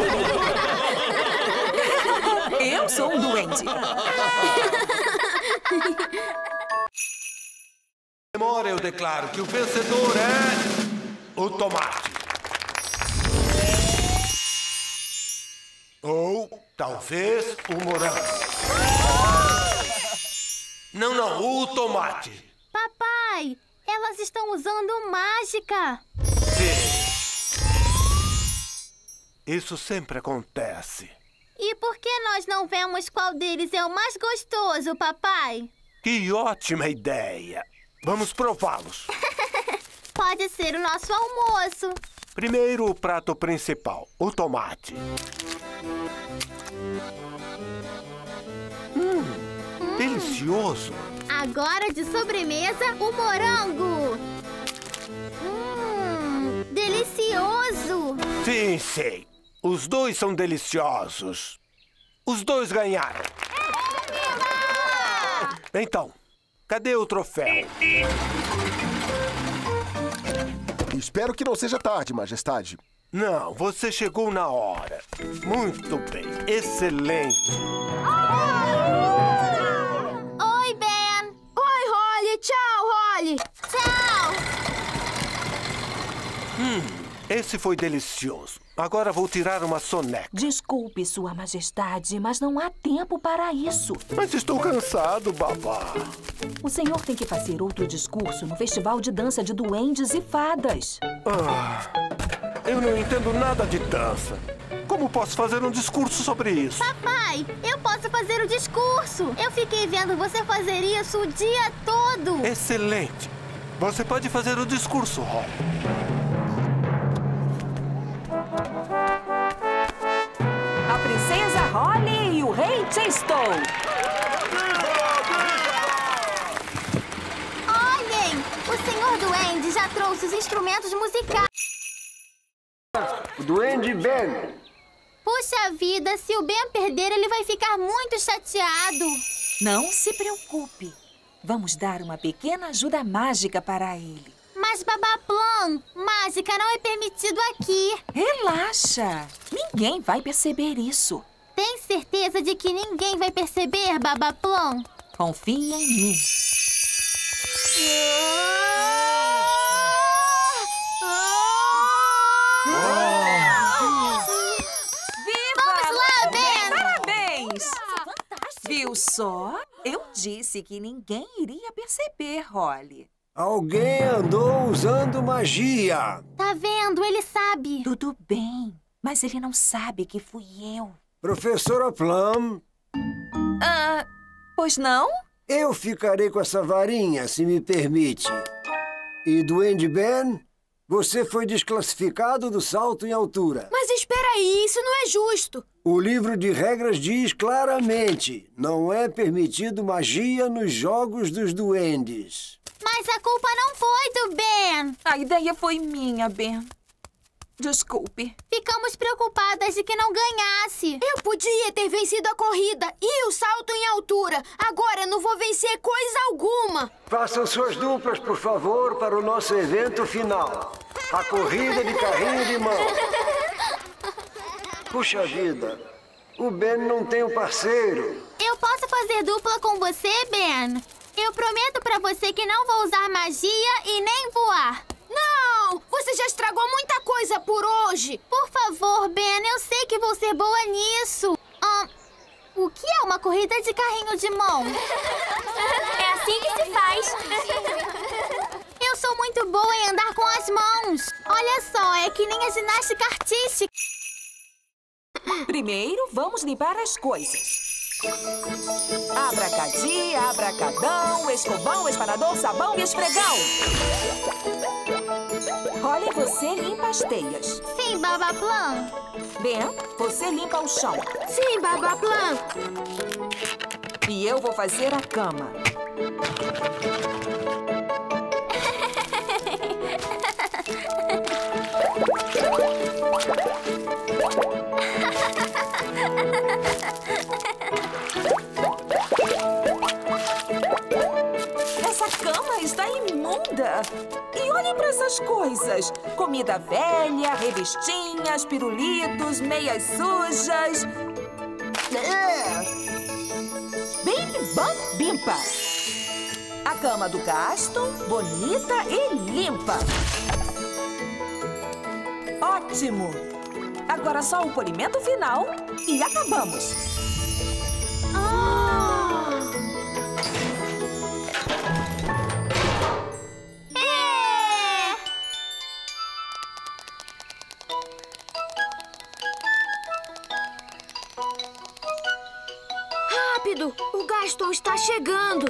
Eu sou um duende. Agora eu declaro que o vencedor é o tomate. Ou talvez o morango. Não, o tomate. Papai, elas estão usando mágica. Sim. Isso sempre acontece. E por que nós não vemos qual deles é o mais gostoso, papai? Que ótima ideia. Vamos prová-los. Pode ser o nosso almoço. Primeiro, o prato principal, o tomate. Delicioso. Agora, de sobremesa, o morango. Delicioso. Sim. Os dois são deliciosos. Os dois ganharam. Então, cadê o troféu? Espero que não seja tarde, Majestade. Não, você chegou na hora. Muito bem, excelente. Oi, Ben. Oi, Holly. Tchau, Holly. Tchau. Esse foi delicioso. Agora vou tirar uma soneca. Desculpe, Sua Majestade, mas não há tempo para isso. Mas estou cansado, babá. O senhor tem que fazer outro discurso no Festival de Dança de Duendes e Fadas. Eu não entendo nada de dança. Como posso fazer um discurso sobre isso? Papai, eu posso fazer o discurso. Eu fiquei vendo você fazer isso o dia todo. Excelente. Você pode fazer o discurso, Holly. A princesa Holly e o rei Cheston. Olhem, o senhor Duende já trouxe os instrumentos musicais. O Duende Ben. Puxa vida, se o Ben perder, ele vai ficar muito chateado. Não se preocupe. Vamos dar uma pequena ajuda mágica para ele. Mas, Babaplan, mágica não é permitido aqui. Relaxa. Ninguém vai perceber isso. Tem certeza de que ninguém vai perceber, Babaplan? Confia em mim. Vamos lá, Ben! Parabéns! Viu só? Eu disse que ninguém iria perceber, Holly. Alguém andou usando magia. Tá vendo? Ele sabe. Tudo bem, mas ele não sabe que fui eu. Professora Plum. Pois não? Eu ficarei com essa varinha, se me permite. E Duende Ben, você foi desclassificado do salto em altura. Mas espera aí, isso não é justo. O livro de regras diz claramente: não é permitido magia nos jogos dos duendes. Mas a culpa não foi do Ben. A ideia foi minha, Ben. Desculpe. Ficamos preocupadas de que não ganhasse. Eu podia ter vencido a corrida e o salto em altura. Agora não vou vencer coisa alguma. Façam suas duplas, por favor, para o nosso evento final. A corrida de carrinho de mão. Puxa vida, o Ben não tem um parceiro. Eu posso fazer dupla com você, Ben? Eu prometo pra você que não vou usar magia e nem voar. Não! Você já estragou muita coisa por hoje. Por favor, Ben, eu sei que vou ser boa nisso. O que é uma corrida de carrinho de mão? É assim que se faz. Eu sou muito boa em andar com as mãos. Olha só, é que nem a ginástica artística. Primeiro, vamos limpar as coisas. Abracadi, abracadão, escovão, espanador, sabão e esfregão. Holly, você limpa as teias. Sim, Babaplan. Ben, você limpa o chão. Sim, Babaplan. E eu vou fazer a cama. Essa cama está imunda. E olhem para essas coisas. Comida velha, revistinhas, pirulitos, meias sujas. Bim, bam, bimpa. A cama do Gaston, bonita e limpa. Ótimo. Agora só o polimento final e acabamos. Rápido! O Gaston está chegando.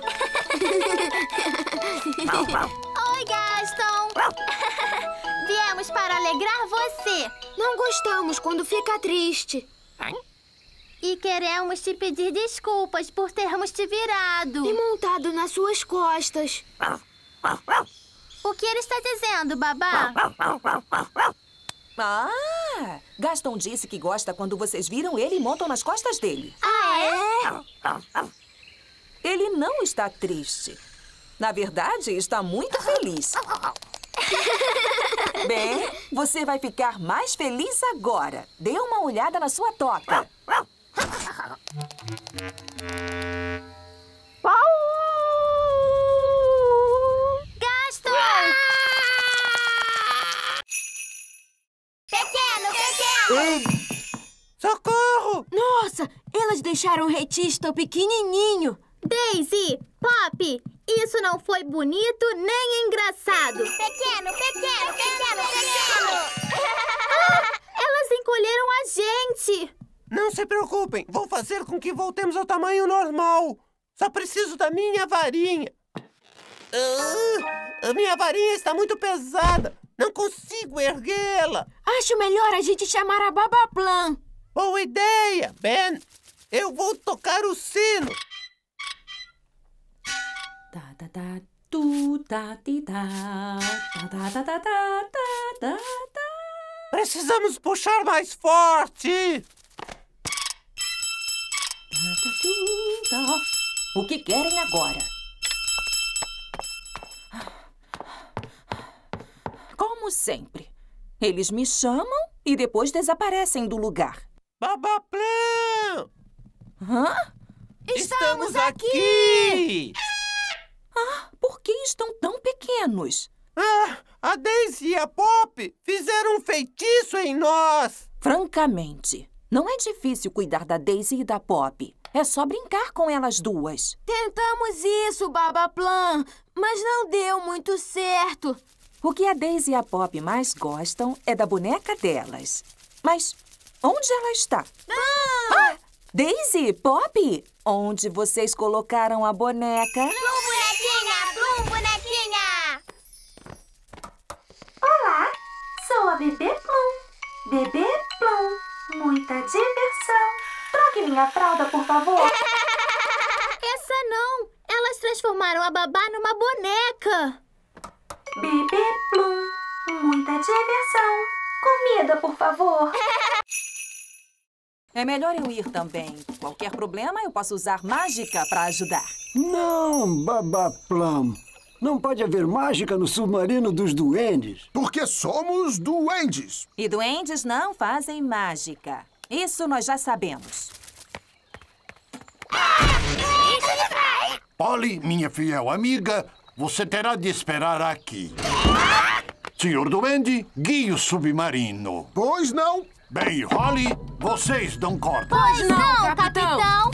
Oi, Gaston. Viemos para alegrar você. Não gostamos quando fica triste. E queremos te pedir desculpas por termos te virado. E montado nas suas costas. O que ele está dizendo, Babá? Gaston disse que gosta quando vocês viram ele e montam nas costas dele. Ele não está triste. Na verdade, está muito feliz. Bem, você vai ficar mais feliz agora. Dê uma olhada na sua toca. Gaston! Pequeno! Socorro! Nossa, elas deixaram o Retisto pequenininho. Daisy, Pop, isso não foi bonito nem engraçado. Pequeno! Elas encolheram a gente. Não se preocupem, vou fazer com que voltemos ao tamanho normal. Só preciso da minha varinha. A minha varinha está muito pesada. Não consigo erguê-la. Acho melhor a gente chamar a Babaplan. Boa ideia, Ben. Eu vou tocar o sino. Precisamos puxar mais forte. O que querem agora? Como sempre, eles me chamam e depois desaparecem do lugar. Babaplan! Hã? Estamos aqui! Por que estão tão pequenos? A Daisy e a Pop fizeram um feitiço em nós! Francamente, não é difícil cuidar da Daisy e da Pop. É só brincar com elas duas. Tentamos isso, Babaplan, mas não deu muito certo. O que a Daisy e a Pop mais gostam é da boneca delas. Mas onde ela está? Daisy, Pop, onde vocês colocaram a boneca? Plum, bonequinha! Olá, sou a Bebê Plum. Bebê Plum, muita diversão. Troque minha fralda, por favor. Essa não! Elas transformaram a babá numa boneca. Bebê Plum, muita diversão. Comida, por favor. É melhor eu ir também. Qualquer problema, eu posso usar mágica para ajudar. Não, Babaplan. Não pode haver mágica no submarino dos duendes. Porque somos duendes. E duendes não fazem mágica. Isso nós já sabemos. Polly, minha fiel amiga, você terá de esperar aqui. Senhor Duende, guie o submarino. Pois não. Bem, Holly, vocês dão corda. Pois não, capitão.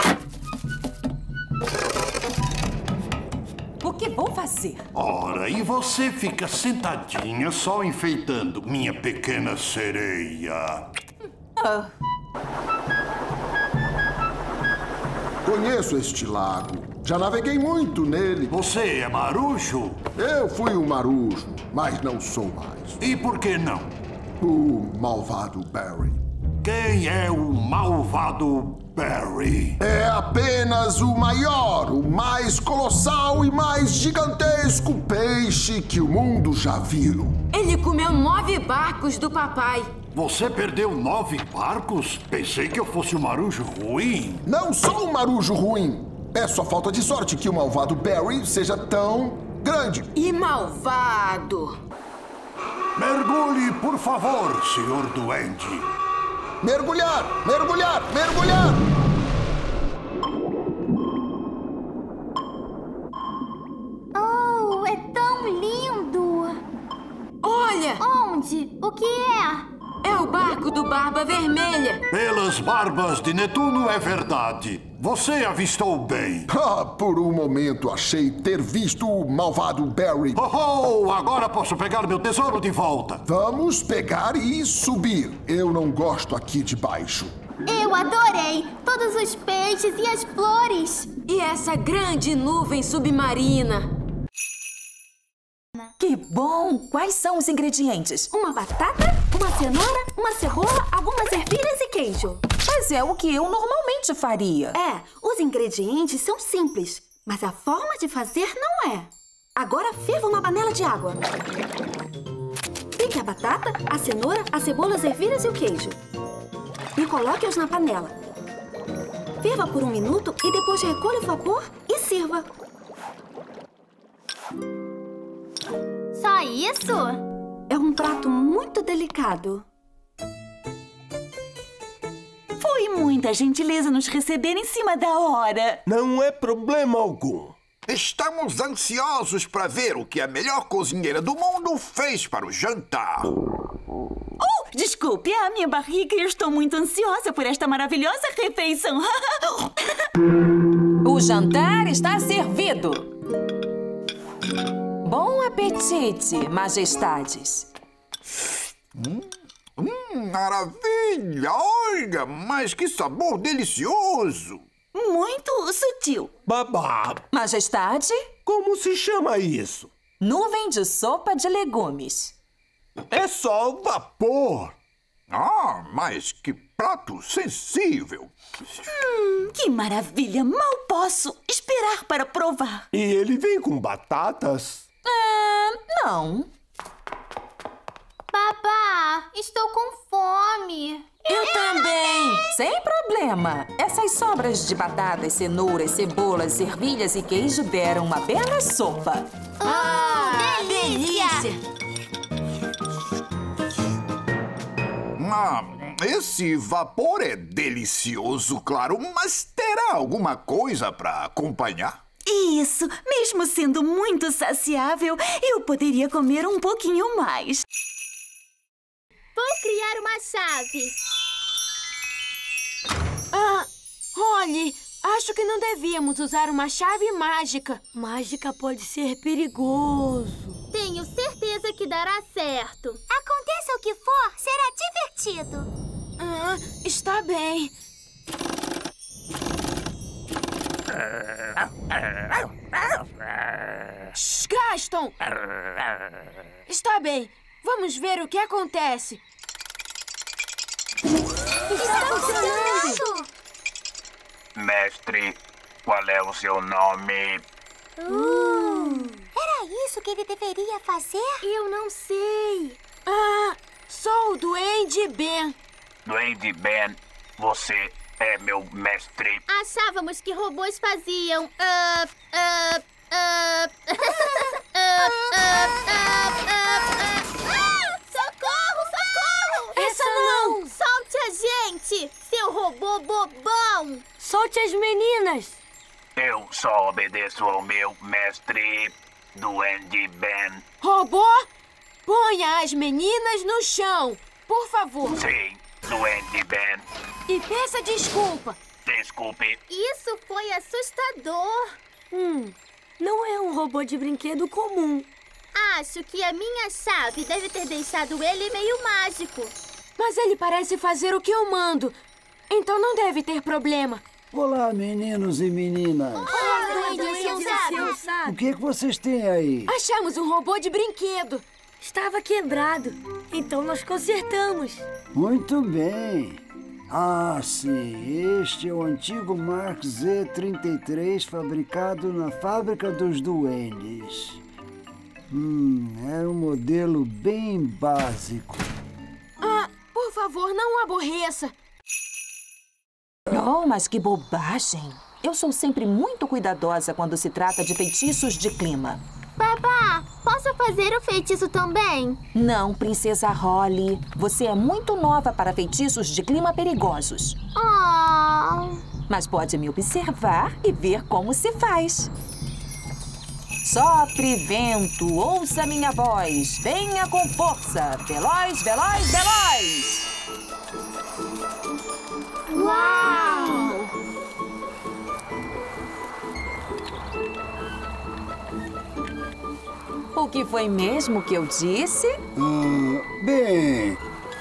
O que vou fazer? Ora, e você fica sentadinha só enfeitando minha pequena sereia. Conheço este lago. Já naveguei muito nele. Você é marujo? Eu fui um marujo, mas não sou mais. E por que não? O malvado Barry. Quem é o malvado Barry? É apenas o maior, o mais colossal e mais gigantesco peixe que o mundo já viu. Ele comeu 9 barcos do papai. Você perdeu 9 barcos? Pensei que eu fosse um marujo ruim. Não sou um marujo ruim. É só falta de sorte que o malvado Barry seja tão grande. E malvado. Mergulhe, por favor, senhor Duende. Mergulhar! Mergulhar! Mergulhar! Oh, é tão lindo! Olha! Onde? O que é? É o barco do Barba Vermelha. Pelas barbas de Netuno é verdade. Você avistou bem. Por um momento achei ter visto o malvado Barry. Oh, agora posso pegar meu tesouro de volta. Vamos pegar e subir. Eu não gosto aqui de baixo. Eu adorei! Todos os peixes e as flores. E essa grande nuvem submarina. Que bom! Quais são os ingredientes? Uma batata, uma cenoura, uma cebola, algumas ervilhas e queijo. Mas é o que eu normalmente faria. É, os ingredientes são simples, mas a forma de fazer não é. Agora ferva uma panela de água. Pique a batata, a cenoura, a cebola, as ervilhas e o queijo. E coloque-os na panela. Ferva por 1 minuto e depois recolha o vapor e sirva. Só isso? É um um prato muito delicado. Foi muita gentileza nos receber em cima da hora. Não é problema algum. Estamos ansiosos para ver o que a melhor cozinheira do mundo fez para o jantar. Oh, desculpe, é a minha barriga e eu estou muito ansiosa por esta maravilhosa refeição. O jantar está servido. Bom apetite, majestades. Maravilha! Olha, mas que sabor delicioso! Muito sutil. Babá. Majestade? Como se chama isso? Nuvem de sopa de legumes. É só vapor. Ah, mas que prato sensível. Que maravilha! Mal posso esperar para provar. E ele vem com batatas? Não. Babá, estou com fome. Eu também. Sem problema. Essas sobras de batatas, cenouras, cebolas, ervilhas e queijo deram uma bela sopa. Delícia! Esse vapor é delicioso, claro, mas terá alguma coisa para acompanhar? Isso, mesmo sendo muito saciável, eu poderia comer um pouquinho mais. Vou criar uma chave. Holly, acho que não devíamos usar uma chave mágica. Mágica pode ser perigoso. Tenho certeza que dará certo. Aconteça o que for, será divertido. Está bem. Shh, Gaston! Está bem. Vamos ver o que acontece. Está funcionando! Mestre, qual é o seu nome? Era isso que ele deveria fazer? Eu não sei. Sou o Duende Ben. Duende Ben, você é meu mestre. Achávamos que robôs faziam... Socorro, socorro! Essa não! Solte a gente, seu robô bobão! Solte as meninas! Eu só obedeço ao meu mestre, Duende Ben. Robô, ponha as meninas no chão, por favor. Sim, Duende Ben. E peça desculpa. Desculpe. Isso foi assustador. Não é um robô de brinquedo comum. Acho que a minha chave deve ter deixado ele meio mágico. Mas ele parece fazer o que eu mando. Então não deve ter problema. Olá, meninos e meninas. O que vocês têm aí? Achamos um robô de brinquedo. Estava quebrado. Então nós consertamos. Muito bem. Sim. Este é o antigo Mark Z33 fabricado na Fábrica dos Duendes. É um modelo bem básico. Por favor, não o aborreça. Oh, mas que bobagem. Eu sou sempre muito cuidadosa quando se trata de feitiços de clima. Babá, posso fazer o feitiço também? Não, Princesa Holly. Você é muito nova para feitiços de clima perigosos. Mas pode me observar e ver como se faz. Sopre vento, ouça minha voz. Venha com força. Veloz, veloz, veloz. Uau! O que foi mesmo que eu disse? Bem...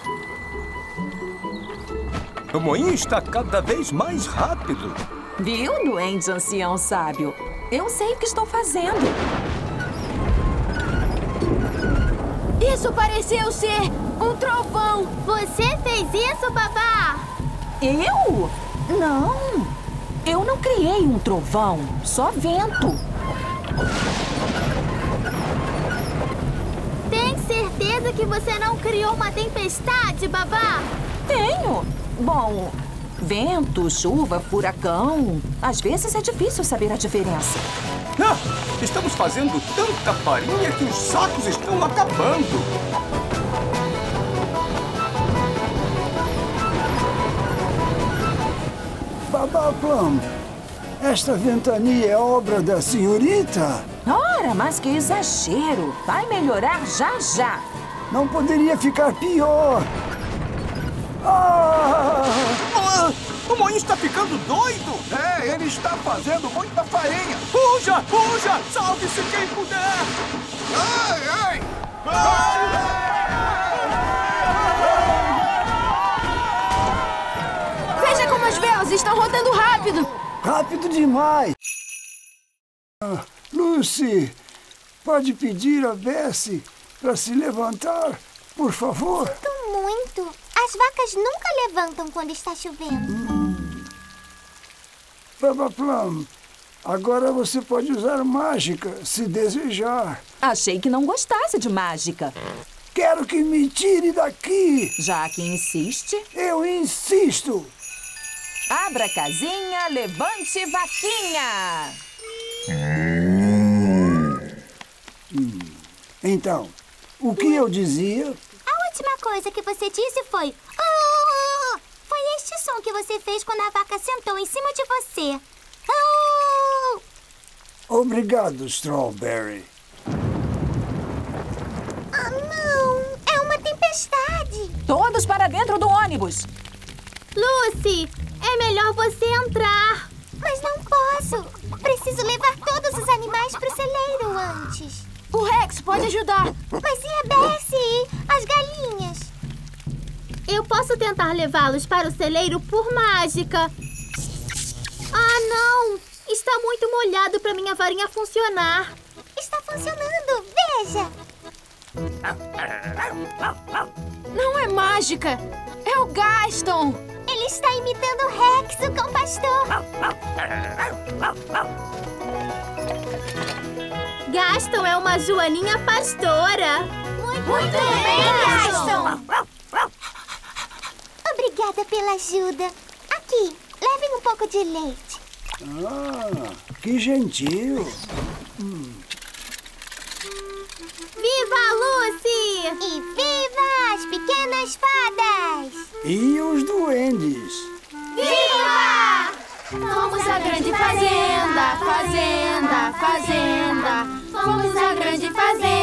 O moinho está cada vez mais rápido. Viu, Duende Ancião Sábio? Eu sei o que estou fazendo. Isso pareceu ser um trovão. Você fez isso, babá? Eu? Não. Eu não criei um trovão. Só vento. Tem certeza que você não criou uma tempestade, babá? Tenho. Bom, vento, chuva, furacão. Às vezes é difícil saber a diferença. Estamos fazendo tanta farinha que os sacos estão acabando. Baba Plum, esta ventania é obra da senhorita? Ora, mas que exagero! Vai melhorar já já! Não poderia ficar pior! O Moinho está ficando doido! É, ele está fazendo muita farinha! Fuja! Fuja! Salve-se quem puder! Ai, ai! Veja como as velas estão rodando rápido! Rápido demais! Lucy, pode pedir a Bessie para se levantar, por favor? Sinto muito. As vacas nunca levantam quando está chovendo. Baba Plum, agora você pode usar mágica, se desejar. Achei que não gostasse de mágica. Quero que me tire daqui. Já que insiste... Eu insisto. Abra a casinha, levante vaquinha. Então, o que eu dizia? A última coisa que você disse foi... "Oh!" Foi este som que você fez quando a vaca sentou em cima de você. "Oh!" Obrigado, Strawberry. Ah, não! É uma tempestade! Todos para dentro do ônibus! Lucy, é melhor você entrar. Mas não posso! Preciso levar todos os animais pro celeiro antes. O Rex pode ajudar. Mas e a Bessie? As galinhas? Eu posso tentar levá-los para o celeiro por mágica. Ah, não! Está muito molhado para minha varinha funcionar. Está funcionando, veja! Não é mágica, é o Gaston. Ele está imitando o Rex, o cão pastor. Gaston é uma joaninha pastora. Muito bem, Gaston! Obrigada pela ajuda. Aqui, levem um pouco de leite. Ah, que gentil. Viva a Lucy! E viva as pequenas fadas! E os duendes. Viva! Vamos à grande fazenda, fazenda, fazenda. Vamos à grande fazenda.